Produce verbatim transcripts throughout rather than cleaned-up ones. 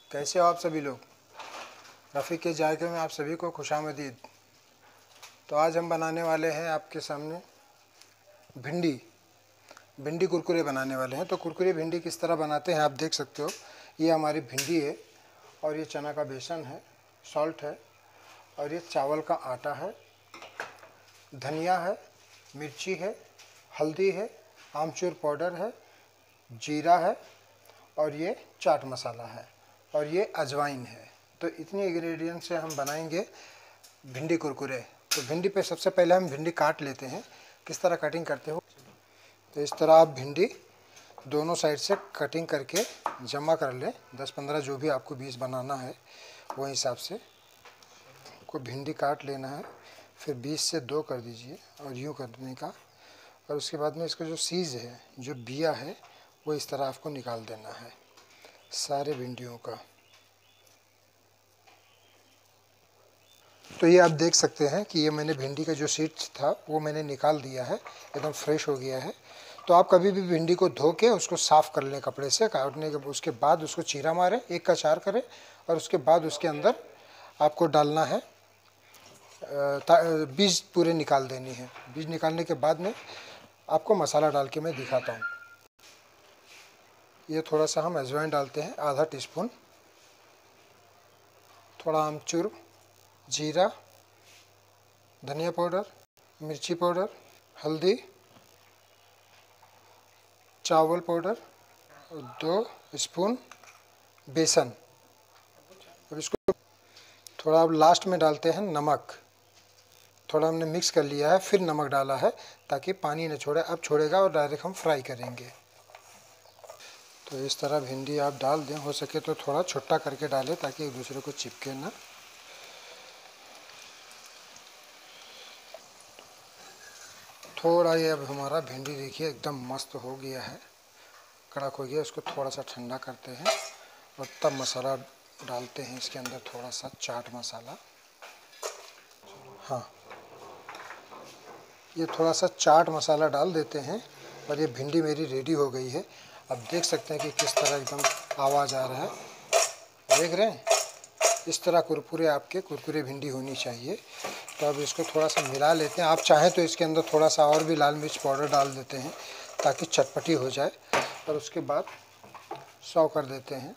कैसे हो आप सभी लोग। रफ़ीक के जायके में आप सभी को खुशामदीद। तो आज हम बनाने वाले हैं आपके सामने भिंडी भिंडी कुरकुरे बनाने वाले हैं। तो कुरकुरे भिंडी किस तरह बनाते हैं आप देख सकते हो। ये हमारी भिंडी है और ये चना का बेसन है, सॉल्ट है और ये चावल का आटा है, धनिया है, मिर्ची है, हल्दी है, आमचूर पाउडर है, जीरा है और ये चाट मसाला है और ये अजवाइन है। तो इतनी इंग्रेडिएंट से हम बनाएंगे भिंडी कुरकुरे। तो भिंडी पे सबसे पहले हम भिंडी काट लेते हैं। किस तरह कटिंग करते हो, तो इस तरह आप भिंडी दोनों साइड से कटिंग करके जमा कर लें। दस पंद्रह जो भी आपको बीस बनाना है वो हिसाब से को भिंडी काट लेना है। फिर बीस से दो कर दीजिए और यूँ करने का। और उसके बाद में इसका जो सीज है, जो बिया है, वो इस तरह आपको निकाल देना है सारे भिंडियों का। तो ये आप देख सकते हैं कि ये मैंने भिंडी का जो सीड्स था वो मैंने निकाल दिया है, एकदम फ्रेश हो गया है। तो आप कभी भी भिंडी को धो के उसको साफ़ कर लें कपड़े से। काटने के उसके बाद उसको चीरा मारें, एक का चार करें और उसके बाद उसके अंदर आपको डालना है, बीज पूरे निकाल देनी है। बीज निकालने के बाद में आपको मसाला डाल के मैं दिखाता हूँ। ये थोड़ा सा हम अजवाइन डालते हैं, आधा टीस्पून, थोड़ा आमचूर, जीरा, धनिया पाउडर, मिर्ची पाउडर, हल्दी, चावल पाउडर और दो स्पून बेसन। अब इसको थोड़ा अब लास्ट में डालते हैं नमक। थोड़ा हमने मिक्स कर लिया है, फिर नमक डाला है ताकि पानी न छोड़े। अब छोड़ेगा और डायरेक्ट हम फ्राई करेंगे। तो इस तरह भिंडी आप डाल दें, हो सके तो थोड़ा छोटा करके डालें ताकि एक दूसरे को चिपके ना। थोड़ा ये अब हमारा भिंडी देखिए एकदम मस्त हो गया है, कड़क हो गया। इसको थोड़ा सा ठंडा करते हैं और तब मसाला डालते हैं इसके अंदर, थोड़ा सा चाट मसाला। हाँ, ये थोड़ा सा चाट मसाला डाल देते हैं और ये भिंडी मेरी रेडी हो गई है। अब देख सकते हैं कि किस तरह एकदम आवाज़ आ रहा है, देख रहे हैं। इस तरह कुरकुरे आपके कुरकुरे भिंडी होनी चाहिए। तो अब इसको थोड़ा सा मिला लेते हैं। आप चाहें तो इसके अंदर थोड़ा सा और भी लाल मिर्च पाउडर डाल देते हैं ताकि चटपटी हो जाए। और उसके बाद सर्व कर देते हैं।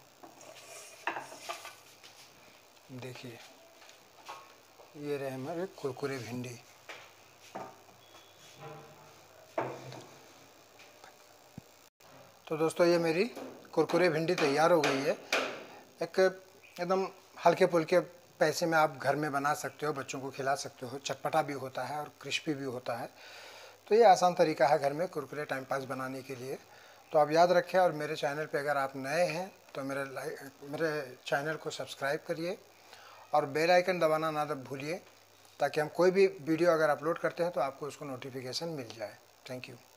देखिए ये रहे हमारे कुरकुरे भिंडी। तो दोस्तों ये मेरी कुरकुरे भिंडी तैयार हो गई है। एक एकदम हल्के फुल्के पैसे में आप घर में बना सकते हो, बच्चों को खिला सकते हो। चटपटा भी होता है और क्रिस्पी भी होता है। तो ये आसान तरीका है घर में कुरकुरे टाइम पास बनाने के लिए। तो आप याद रखें। और मेरे चैनल पे अगर आप नए हैं तो मेरे लाइक मेरे चैनल को सब्सक्राइब करिए और बेल आइकन दबाना ना भूलिए ताकि हम कोई भी वीडियो अगर अपलोड करते हैं तो आपको उसको नोटिफिकेशन मिल जाए। Thank you.